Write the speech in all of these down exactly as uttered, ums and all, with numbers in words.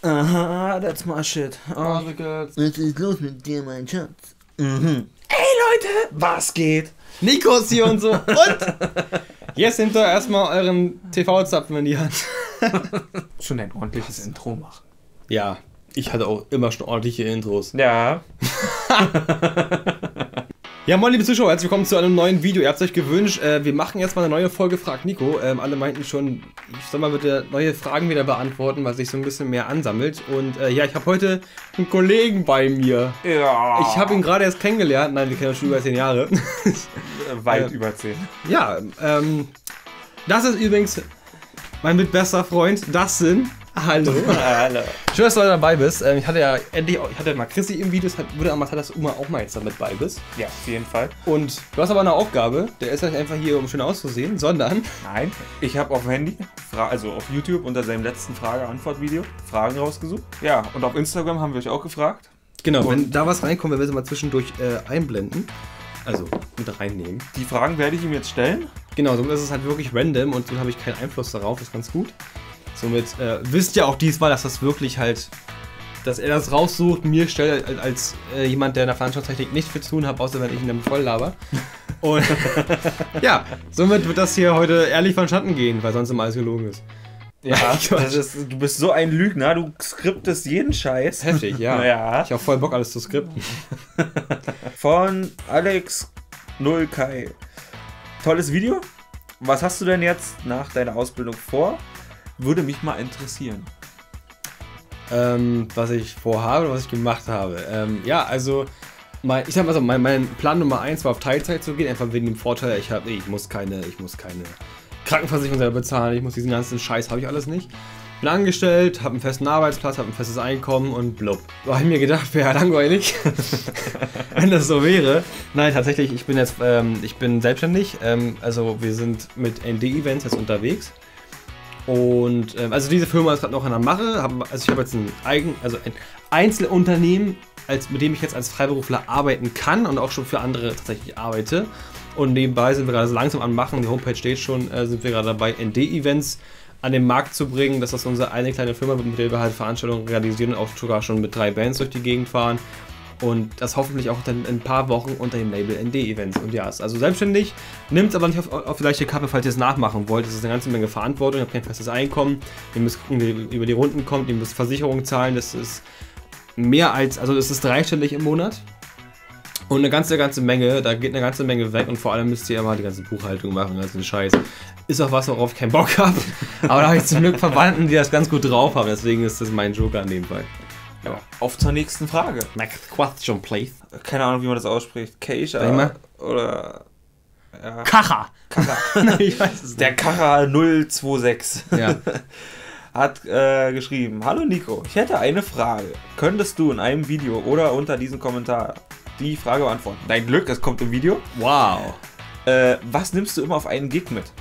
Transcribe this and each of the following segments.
Aha, that's my shit. Oh, Was ist los mit dir, mein Schatz? mhm. Ey Leute, was geht? Nico ist hier und so. Und jetzt nehmt ihr erstmal euren T V-Zapfen in die Hand. Schon ein ordentliches Intro machen. Ja, ich hatte auch immer schon ordentliche Intros. Ja. Ja, moin liebe Zuschauer, herzlich willkommen zu einem neuen Video. Ihr habt es euch gewünscht, äh, wir machen jetzt mal eine neue Folge Frag Nico. Ähm, alle meinten schon, ich soll mal bitte neue Fragen wieder beantworten, weil sich so ein bisschen mehr ansammelt. Und äh, ja, ich habe heute einen Kollegen bei mir. Ja. Ich habe ihn gerade erst kennengelernt. Nein, wir kennen uns schon über zehn Jahre. Weit äh, über zehn. Ja, ähm, das ist übrigens mein mitbester Freund, Dustin. Hallo. Hallo. Schön, dass du dabei bist. Ähm, ich hatte ja endlich, ich hatte mal Chrissy im Video, es würde aber dass du immer auch mal jetzt damit bei bist. Ja, auf jeden Fall. Und du hast aber eine Aufgabe, der ist nicht einfach hier, um schön auszusehen, sondern... Nein, ich habe auf dem Handy, also auf YouTube unter seinem letzten Frage-Antwort-Video, Fragen rausgesucht. Ja, und auf Instagram haben wir euch auch gefragt. Genau, Und- wenn da was reinkommt, werden wir sie mal zwischendurch äh, einblenden. Also mit reinnehmen. Die Fragen werde ich ihm jetzt stellen. Genau, somit ist es halt wirklich random und so habe ich keinen Einfluss darauf, das ist ganz gut. Somit äh, wisst ihr auch diesmal, dass das wirklich halt, dass er das raussucht, mir stellt als, als äh, jemand, der in der Veranstaltungstechnik nicht viel zu tun hat, außer wenn ich ihn dann voll laber. Und ja, somit wird das hier heute ehrlich vonstatten gehen, weil sonst immer alles gelogen ist. Ja, das ist, du bist so ein Lügner, du skriptest jeden Scheiß. Heftig, ja. Ja. Ich habe voll Bock, alles zu skripten. Von Alex null Kai. Tolles Video. Was hast du denn jetzt nach deiner Ausbildung vor? Würde mich mal interessieren. Ähm, was ich vorhabe oder was ich gemacht habe. Ähm, ja, also, mein, ich sag mal so, mein, mein Plan Nummer eins war auf Teilzeit zu gehen, einfach wegen dem Vorteil, ich habe, ich muss keine, ich muss keine Krankenversicherung selber bezahlen, ich muss diesen ganzen Scheiß, habe ich alles nicht. Bin angestellt, habe einen festen Arbeitsplatz, habe ein festes Einkommen und blub. Da habe ich mir gedacht, wäre ja langweilig, wenn das so wäre. Nein, tatsächlich, ich bin jetzt, ähm, ich bin selbstständig, ähm, also wir sind mit N D-Events jetzt unterwegs. Und ähm, also diese Firma ist gerade noch in der Mache. Hab, also ich habe jetzt ein eigen, also ein Einzelunternehmen, als, mit dem ich jetzt als Freiberufler arbeiten kann und auch schon für andere tatsächlich arbeite. Und nebenbei sind wir gerade so langsam am Machen, die Homepage steht schon, äh, sind wir gerade dabei, N D-Events an den Markt zu bringen. Das ist unsere eine kleine Firma, mit der wir halt Veranstaltungen realisieren und auch sogar schon mit drei Bands durch die Gegend fahren. Und das hoffentlich auch dann in ein paar Wochen unter dem Label N D-Events. Und ja, ist also selbstständig, nimmt es aber nicht auf, auf die leichte Kappe, falls ihr es nachmachen wollt. Das ist eine ganze Menge Verantwortung, ihr habt kein festes Einkommen, ihr müsst gucken, wie ihr über die Runden kommt, ihr müsst Versicherungen zahlen, das ist mehr als, also das ist dreistellig im Monat. Und eine ganze, ganze Menge, da geht eine ganze Menge weg und vor allem müsst ihr immer die ganze Buchhaltung machen, also den Scheiß. Ist auch was, worauf ich keinen Bock habe, aber da habe ich zum Glück Verwandten, die das ganz gut drauf haben, deswegen ist das mein Joker nebenbei. Ja. Auf zur nächsten Frage. Next question, please. Keine Ahnung, wie man das ausspricht. Keisha Sag mal. oder... Ja. Kacha! Kacha. Ich weiß es nicht. Der Kacha null zwei sechs Ja. hat äh, geschrieben: Hallo Nico, ich hätte eine Frage. Könntest du in einem Video oder unter diesem Kommentar die Frage beantworten? Dein Glück, es kommt im Video. Wow. Äh, was nimmst du immer auf einen Gig mit?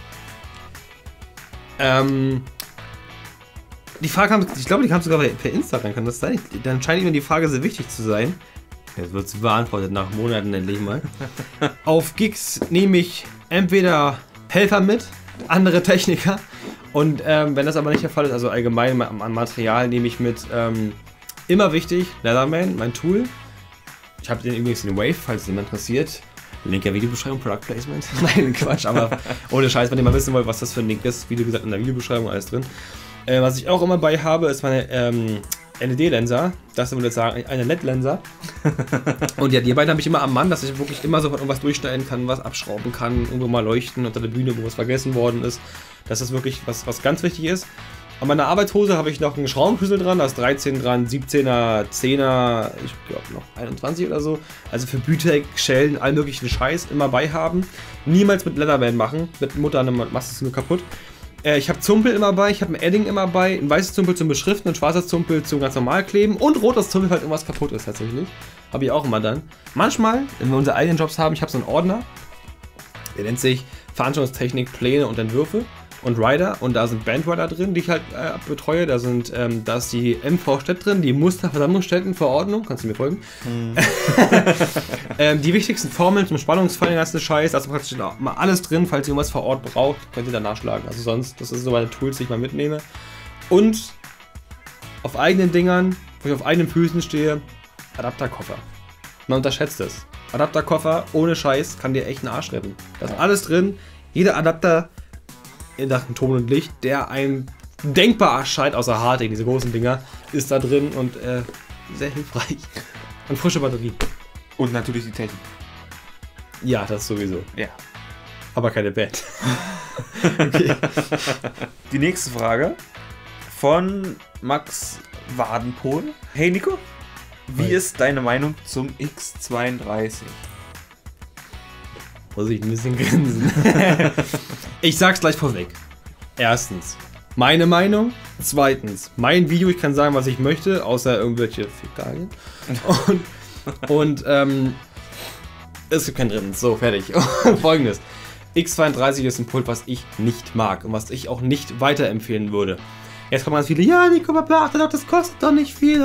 Ähm, die Frage kam, ich glaube, die kam sogar per Insta rein, kann das sein? Dann scheint mir die Frage sehr wichtig zu sein. Jetzt wird es beantwortet nach Monaten endlich mal. Auf Gigs nehme ich entweder Helfer mit, andere Techniker. Und ähm, wenn das aber nicht der Fall ist, also allgemein an Material nehme ich mit, ähm, immer wichtig, Leatherman, mein Tool. Ich habe den übrigens den Wave, falls es jemand interessiert. Link in der Videobeschreibung, Product Placement. Nein, Quatsch, aber ohne Scheiß, wenn ihr mal wissen wollt, was das für ein Link ist, wie du gesagt in der Videobeschreibung, alles drin. Äh, was ich auch immer bei habe, ist meine ähm, L E D-Lenser. Das würde ich sagen, eine L E D-Lenser. Und ja, die beiden habe ich immer am Mann, dass ich wirklich immer sofort irgendwas durchschneiden kann, was abschrauben kann, irgendwo mal leuchten unter der Bühne, wo was vergessen worden ist. Das ist wirklich was, was ganz wichtig ist. An meiner Arbeitshose habe ich noch einen Schraubenschlüssel dran, da ist dreizehn dran, siebzehner, zehner, ich glaube noch einundzwanzig oder so. Also für Bütek, Schellen, all möglichen Scheiß immer bei haben. Niemals mit Leatherman machen, mit Mutter machst du es nur kaputt. Äh, ich habe Zumpel immer bei, ich habe ein Edding immer bei, ein weißes Zumpel zum Beschriften, ein schwarzes Zumpel zum ganz normal kleben und rotes Zumpel, falls irgendwas kaputt ist tatsächlich. Habe ich auch immer dann. Manchmal, wenn wir unsere eigenen Jobs haben, ich habe so einen Ordner, der nennt sich Veranstaltungstechnik, Pläne und Entwürfe. Und Rider, und da sind Bandrider drin, die ich halt äh, betreue. Da sind, ähm, da ist die M V Städt drin, die Musterversammlungsstättenverordnung, kannst du mir folgen? Mhm. ähm, die wichtigsten Formeln zum Spannungsfall, den ganzen Scheiß, also praktisch mal alles drin, falls ihr irgendwas vor Ort braucht, könnt ihr da nachschlagen. Also sonst, das sind so meine Tools, die ich mal mitnehme. Und auf eigenen Dingern, wo ich auf eigenen Füßen stehe, Adapterkoffer. Man unterschätzt es. Adapterkoffer ohne Scheiß kann dir echt einen Arsch retten. Da ist alles drin. Jeder Adapter in Sachen Ton und Licht, der ein denkbar erscheint, außer Harding, diese großen Dinger, ist da drin und äh, sehr hilfreich. Und frische Batterien. Und natürlich die Technik. Ja, das sowieso. Ja. Aber keine Band. Okay. Die nächste Frage von Max Wadenpohl. Hey Nico, wie Hi. ist deine Meinung zum X zweiunddreißig? Muss ich ein bisschen grinsen. Ich sag's gleich vorweg. Erstens, meine Meinung. Zweitens, mein Video, ich kann sagen, was ich möchte, außer irgendwelche Fäkalien. Und, und ähm, es gibt kein Drinnen. So, fertig. Folgendes. X zweiunddreißig ist ein Pult, was ich nicht mag und was ich auch nicht weiterempfehlen würde. Jetzt kommen ganz viele, ja, Nico, beachte doch, das kostet doch nicht viel.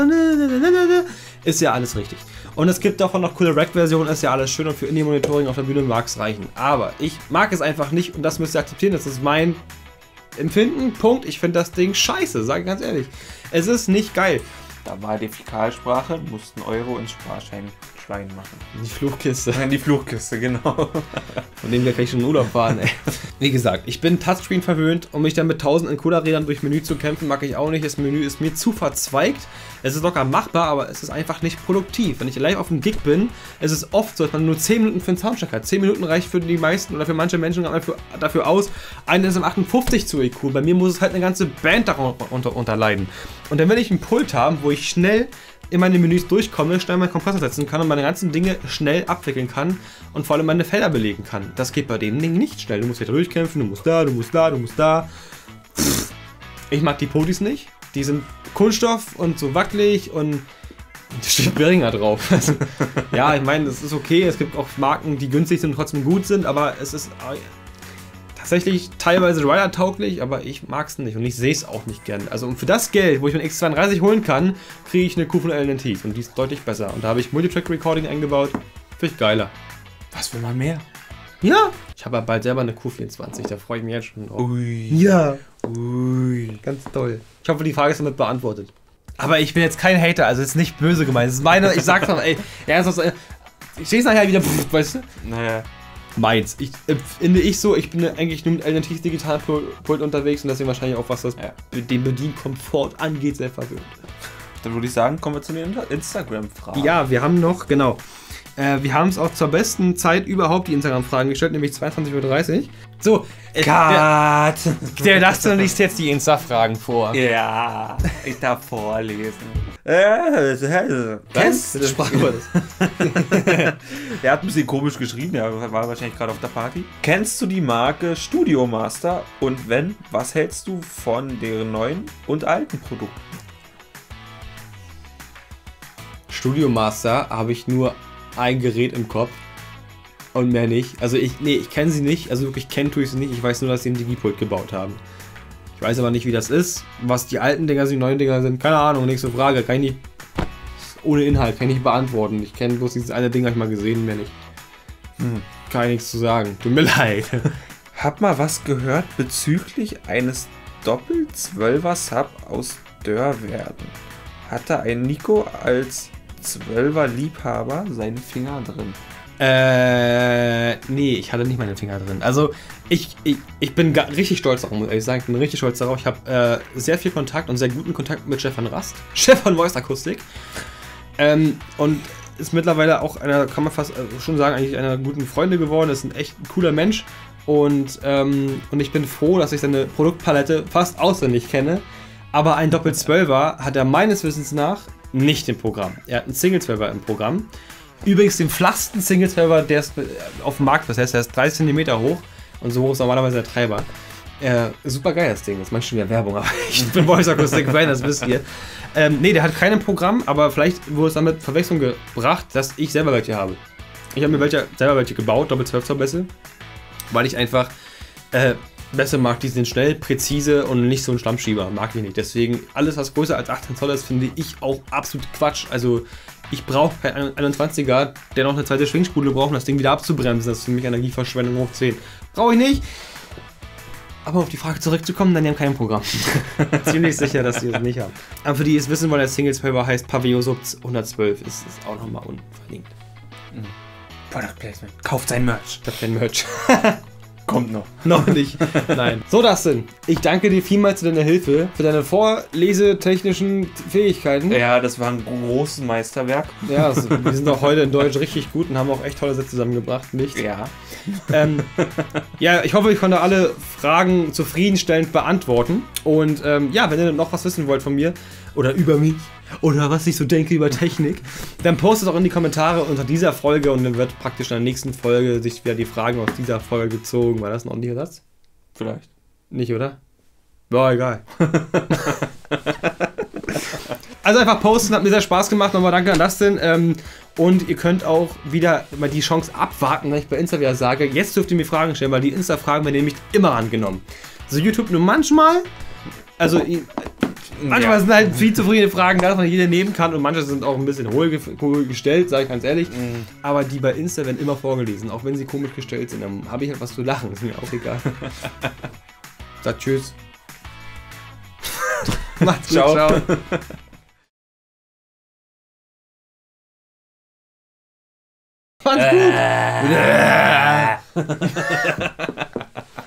Ist ja alles richtig. Und es gibt davon noch coole Rack-Versionen, ist ja alles schön und für Indie-Monitoring auf der Bühne mag es reichen. Aber ich mag es einfach nicht und das müsst ihr akzeptieren, das ist mein Empfinden, Punkt. Ich finde das Ding scheiße, sage ich ganz ehrlich. Es ist nicht geil. Da war die Fäkalsprache, mussten Euro ins Sparschein Schwein machen. Die Fluchkiste. In die Fluchkiste, genau. Von dem wir gleich schon in Urlaub fahren, ey. Wie gesagt, ich bin Touchscreen verwöhnt, um mich dann mit tausend Encoder-Rädern durch Menü zu kämpfen, mag ich auch nicht. Das Menü ist mir zu verzweigt. Es ist locker machbar, aber es ist einfach nicht produktiv. Wenn ich live auf dem Gig bin, ist es oft so, dass man nur zehn Minuten für einen Soundcheck hat. zehn Minuten reicht für die meisten oder für manche Menschen dafür, dafür aus. Eine ist um achtundfünfzig zu E Q. Bei mir muss es halt eine ganze Band darunter unterleiden. Und dann will ich einen Pult haben, wo ich schnell in meine Menüs durchkomme, schnell meinen Kompressor setzen kann und meine ganzen Dinge schnell abwickeln kann und vor allem meine Felder belegen kann. Das geht bei den Dingen nicht schnell. Du musst wieder durchkämpfen, du musst da, du musst da, du musst da. Ich mag die Podis nicht. Die sind Kunststoff und so wackelig und da steht Behringer drauf. Also, ja, ich meine, das ist okay. Es gibt auch Marken, die günstig sind und trotzdem gut sind, aber es ist tatsächlich teilweise rider-tauglich, aber ich mag es nicht und ich sehe es auch nicht gern. Also für das Geld, wo ich mir X zweiunddreißig holen kann, kriege ich eine Q von L N T und die ist deutlich besser. Und da habe ich Multitrack-Recording eingebaut. Finde ich geiler. Was will man mehr? Ja. Ich habe ja bald selber eine Q vierundzwanzig, da freue ich mich jetzt schon drauf. Ui. Ja. Ui. Ganz toll. Ich hoffe, die Frage ist damit beantwortet. Aber ich bin jetzt kein Hater, also ist nicht böse gemeint. Das ist meine, ich sag's mal, ey, ernsthaft, ey, ich steh's nachher wieder, pff, weißt du? Naja. Meins. Ich äh, finde ich so, ich bin eigentlich nur mit L N Ts Digitalpult unterwegs und deswegen wahrscheinlich auch, was das Ja. den Bedienkomfort angeht, sehr verwöhnt. Dann würde ich sagen, kommen wir zu den Instagram-Fragen. Ja, wir haben noch, genau. Äh, wir haben es auch zur besten Zeit überhaupt die Instagram-Fragen gestellt, nämlich zweiundzwanzig Uhr dreißig. So, äh, der, Cut! der Lasster liest jetzt die Insta-Fragen vor. Ja, ich darf vorlesen. Äh, Was? Das sprach über das. Der hat ein bisschen komisch geschrieben, der war wahrscheinlich gerade auf der Party. Kennst du die Marke Studio Master? Und wenn, was hältst du von deren neuen und alten Produkten? Studio Master habe ich nur ein Gerät im Kopf und mehr nicht. Also ich, nee, ich kenne sie nicht, also wirklich kennen tue ich sie nicht. Ich weiß nur, dass sie einen Digipult gebaut haben. Ich weiß aber nicht, wie das ist, was die alten Dinger sind, die neuen Dinger sind. Keine Ahnung, nächste Frage. Kann ich nicht, ohne Inhalt, kann ich nicht beantworten. Ich kenne bloß dieses eine Ding, habe ich mal gesehen, mehr nicht. Hm, kann ich nichts zu sagen. Tut mir leid. Hab mal was gehört bezüglich eines Doppel-Zwölfer Sub aus Dörrwerden. Hatte ein Nico als Zwölfer-Liebhaber seinen Finger drin? Äh, nee, ich hatte nicht meine Finger drin. Also, ich, ich, ich bin gar, richtig stolz darauf, muss ich sagen. Ich bin richtig stolz darauf. Ich habe äh, sehr viel Kontakt und sehr guten Kontakt mit Stefan Rast, Chef von Voice Akustik. Ähm, und ist mittlerweile auch einer, kann man fast schon sagen, eigentlich einer guten Freunde geworden. Ist ein echt ein cooler Mensch. Und, ähm, und ich bin froh, dass ich seine Produktpalette fast auswendig kenne. Aber ein Doppel-Zwölfer hat er meines Wissens nach nicht im Programm. Er hat einen Single-Zwölfer im Programm. Übrigens den flachsten Single-Zwölfer, der ist auf dem Markt, das heißt, der ist dreißig Zentimeter hoch und so hoch ist normalerweise der Treiber. Äh, super geil das Ding, das ist manchmal schon wieder Werbung, aber ich bin Voice Akustik Fan, das wisst ihr. Ähm, nee, der hat kein Programm, aber vielleicht wurde es damit Verwechslung gebracht, dass ich selber welche habe. Ich habe mir welche, selber welche gebaut, Doppel-zwölf Zoll Bässe, weil ich einfach äh, Bässe mag, die sind schnell, präzise und nicht so ein Schlammschieber, mag ich nicht. Deswegen alles, was größer als achtzehn Zoll ist, finde ich auch absolut Quatsch. Also ich brauche keinen einundzwanziger, der noch eine zweite Schwingspule braucht, um das Ding wieder abzubremsen. Das ist für mich Energieverschwendung hoch zehn. Brauche ich nicht. Aber auf die Frage zurückzukommen, dann die haben kein Programm. Ziemlich sicher, dass die es nicht haben. Aber für die, die es wissen wollen, der Singles-Paper heißt Pavillon Sub hundertzwölf. Ist, ist auch nochmal unverlinkt. Mhm. Product Placement. Kauft sein Merch. Ich hab kein Merch. Kommt noch. Noch nicht. Nein. So, Dustin, ich danke dir vielmals für deine Hilfe, für deine vorlesetechnischen Fähigkeiten. Ja, das war ein großes Meisterwerk. Ja, also, wir sind auch heute in Deutsch richtig gut und haben auch echt tolle Sätze zusammengebracht. Nicht? Ja. Ähm, ja, ich hoffe, ich konnte alle Fragen zufriedenstellend beantworten. Und ähm, ja, wenn ihr noch was wissen wollt von mir oder über mich oder was ich so denke über Technik, dann postet auch in die Kommentare unter dieser Folge und dann wird praktisch in der nächsten Folge sich wieder die Fragen aus dieser Folge gezogen. War das ein ordentlicher Satz? Vielleicht. Nicht, oder? War egal. Also einfach posten, hat mir sehr Spaß gemacht. Nochmal danke an Dustin. Ähm, und ihr könnt auch wieder mal die Chance abwarten, wenn ich bei Insta wieder sage, jetzt dürft ihr mir Fragen stellen, weil die Insta-Fragen werden nämlich immer angenommen. So YouTube nur manchmal, also manchmal ja. sind halt viel zufriedene Fragen da, dass man jede nehmen kann und manche sind auch ein bisschen hohl, ge hohl gestellt, sage ich ganz ehrlich. Mhm. Aber die bei Insta werden immer vorgelesen, auch wenn sie komisch gestellt sind. Dann habe ich halt was zu lachen, ist mir auch egal. Sag tschüss. Macht's gut, ciao. ciao. Macht's gut. Äh.